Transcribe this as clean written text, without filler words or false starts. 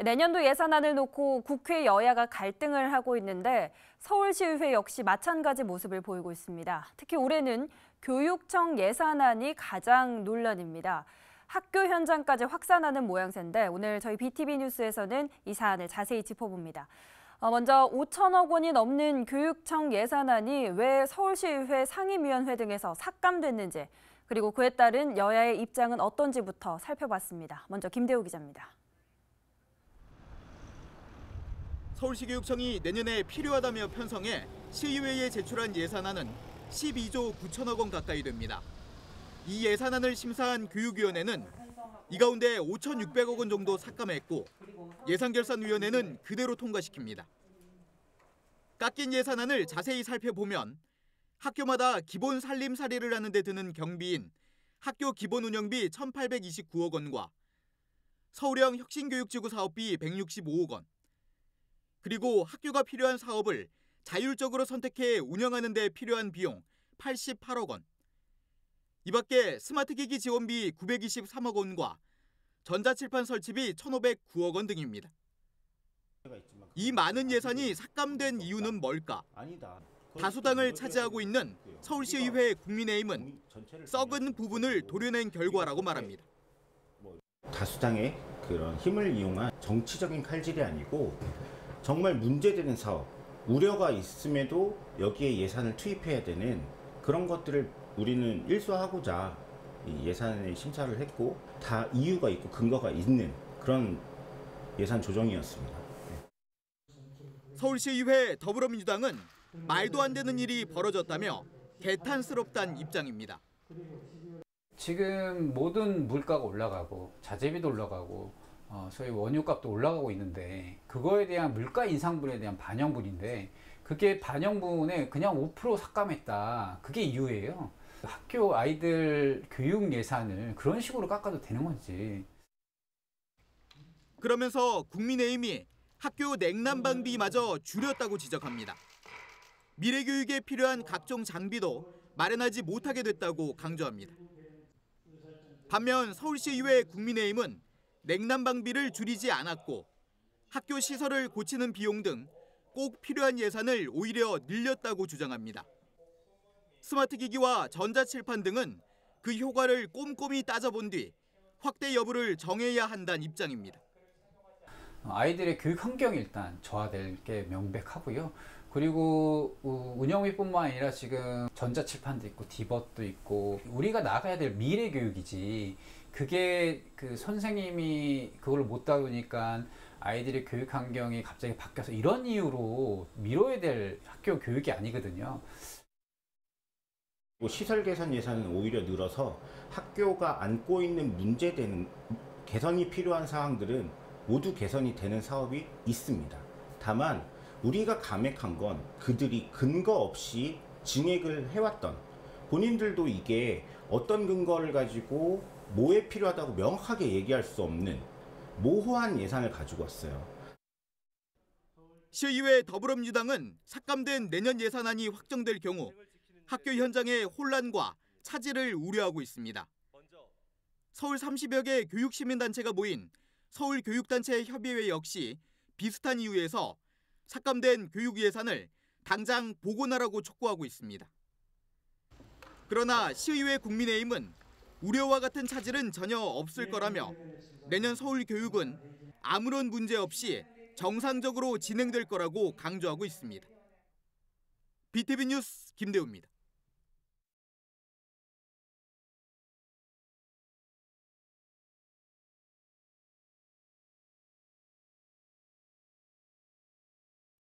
내년도 예산안을 놓고 국회 여야가 갈등을 하고 있는데 서울시의회 역시 마찬가지 모습을 보이고 있습니다. 특히 올해는 교육청 예산안이 가장 논란입니다. 학교 현장까지 확산하는 모양새인데 오늘 저희 BTV 뉴스에서는 이 사안을 자세히 짚어봅니다. 먼저 5천억 원이 넘는 교육청 예산안이 왜 서울시의회 상임위원회 등에서 삭감됐는지, 그리고 그에 따른 여야의 입장은 어떤지부터 살펴봤습니다. 먼저 김대우 기자입니다. 서울시교육청이 내년에 필요하다며 편성해 시의회에 제출한 예산안은 12조 9천억 원 가까이 됩니다. 이 예산안을 심사한 교육위원회는 이 가운데 5,600억 원 정도 삭감했고 예산결산위원회는 그대로 통과시킵니다. 깎인 예산안을 자세히 살펴보면 학교마다 기본 살림살이를 하는 데 드는 경비인 학교 기본 운영비 1,829억 원과 서울형 혁신교육지구 사업비 165억 원, 그리고 학교가 필요한 사업을 자율적으로 선택해 운영하는 데 필요한 비용 88억 원, 이 밖에 스마트기기 지원비 923억 원과 전자칠판 설치비 1,509억 원 등입니다. 이 많은 예산이 삭감된 이유는 뭘까? 다수당을 차지하고 있는 서울시의회 국민의힘은 썩은 부분을 도려낸 결과라고 말합니다. 다수당의 그런 힘을 이용한 정치적인 칼질이 아니고 정말 문제되는 사업, 우려가 있음에도 여기에 예산을 투입해야 되는 그런 것들을 우리는 일소하고자 이 예산을 심사를 했고 다 이유가 있고 근거가 있는 그런 예산 조정이었습니다. 서울시의회 더불어민주당은 말도 안 되는 일이 벌어졌다며 개탄스럽다는 입장입니다. 지금 모든 물가가 올라가고 자재비도 올라가고 소위 원유값도 올라가고 있는데 그거에 대한 물가 인상분에 대한 반영분인데 그게 반영분에 그냥 5% 삭감했다. 그게 이유예요. 학교 아이들 교육 예산을 그런 식으로 깎아도 되는 건지. 그러면서 국민의힘이 학교 냉난방비마저 줄였다고 지적합니다. 미래교육에 필요한 각종 장비도 마련하지 못하게 됐다고 강조합니다. 반면 서울시의회 국민의힘은 냉난방비를 줄이지 않았고 학교 시설을 고치는 비용 등 꼭 필요한 예산을 오히려 늘렸다고 주장합니다. 스마트기기와 전자칠판 등은 그 효과를 꼼꼼히 따져본 뒤 확대 여부를 정해야 한다는 입장입니다. 아이들의 교육 환경이 일단 저하될 게 명백하고요. 그리고 운영비뿐만 아니라 지금 전자칠판도 있고 디봇도 있고 우리가 나가야 될 미래 교육이지 그게 그 선생님이 그걸 못 다루니까 아이들의 교육 환경이 갑자기 바뀌어서 이런 이유로 미뤄야 될 학교 교육이 아니거든요. 시설 개선 예산은 오히려 늘어서 학교가 안고 있는 문제되는 개선이 필요한 사항들은 모두 개선이 되는 사업이 있습니다. 다만 우리가 감액한 건 그들이 근거 없이 증액을 해왔던 본인들도 이게 어떤 근거를 가지고 뭐에 필요하다고 명확하게 얘기할 수 없는 모호한 예산을 가지고 왔어요. 시의회 더불어민주당은 삭감된 내년 예산안이 확정될 경우 학교 현장의 혼란과 차질을 우려하고 있습니다. 서울 30여 개 교육시민단체가 모인 서울교육단체 협의회 역시 비슷한 이유에서 삭감된 교육 예산을 당장 복원하라고 촉구하고 있습니다. 그러나 시의회 국민의힘은 우려와 같은 차질은 전혀 없을 거라며 내년 서울 교육은 아무런 문제 없이 정상적으로 진행될 거라고 강조하고 있습니다. BTV 뉴스 김대우입니다.